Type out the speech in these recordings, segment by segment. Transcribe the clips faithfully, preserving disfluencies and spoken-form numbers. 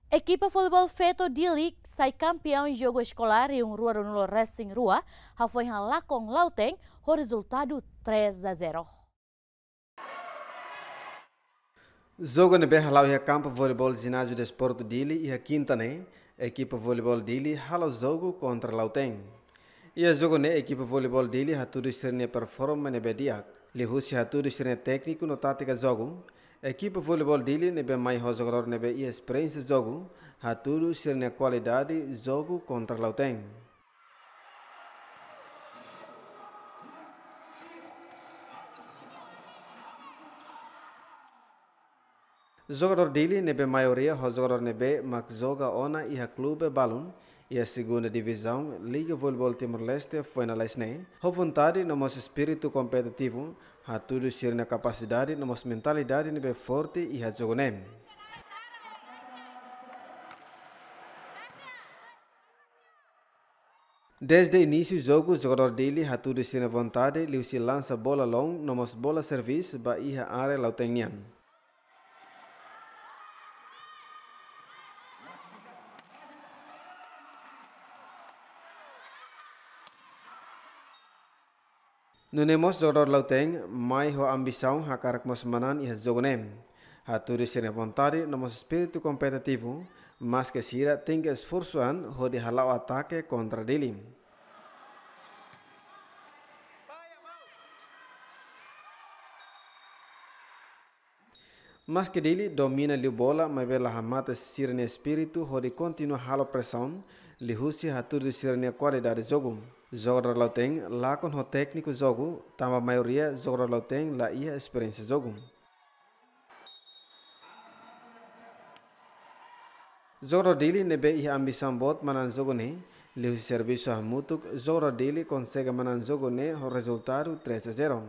Equipa futebol Feto D-League sai campeão em jogo escolar e um Rua Nulo Racing Rua, foi lá com Lauteng, o resultado três a zero. Jogo no Berra e campo voleibol ginásio de esporte Dili e a quinta né, equipa voleibol Dili hala jogo contra Lauteng. E a jogo né, equipa voleibol Dili ha tudo serne performa ne bediak. Lihusi ha tudo serne técnico no tática jogo. Equipa voleibol Dili nebe mai ho jogador nebe e experiência jogo, ha tudo serne qualidade jogo contra Lauteng. Jogador dele nebe maioria o jogador nebe mak joga ona e a clube balon e a segunda divisão Liga Voleibol Timor-Leste foi na lesne. A vontade no nosso espírito competitivo, a tudo ser na capacidade, na nossa mentalidade nebe forte e a jogonem. Desde o início do jogo, o jogador dele a tudo ser na vontade, ele se lança bola long, na nossa bola serviço, ba e a área lautengian. No nemos jogador Lauteng, mai ho ambição ha karak mos manan e jogonem. Ha tudo ser vontade no nosso espírito competitivo, mas que sira tem que esforçoan ho de halau ataque contra dele. Mas que dele domina a bola, mas bela hamata sira ne espírito ho de continua halo pressão, li husi ha tudo ser ne qualidade jogo. Jogador Lauteng lá com o técnico jogo, tama maioria jogador Lauteng lá ia experiência jogo. Jogador dele nebe ia ambição bot manan jogo ne, liu serviço a mutuk, jogador dele consegue manan jogo ne o resultado três a zero.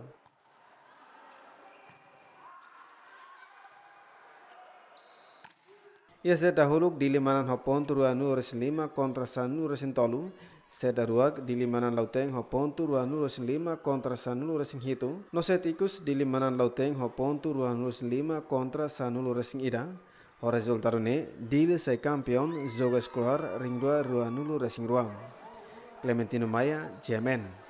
Ia seta huluk dili manan ho pontu ruanu resin lima kontra sanu resin tolu. Seta ruak dili manan Lauteng ho pontu ruanu resin lima kontra sanu resin hitu. No setikus dili manan Lauteng ho pontu ruanu resin lima kontra sanu resin ida. O resultado ne dili sai campeão jogo escolar ring dua ruanu resin ruam. Clementino Maya, G M N.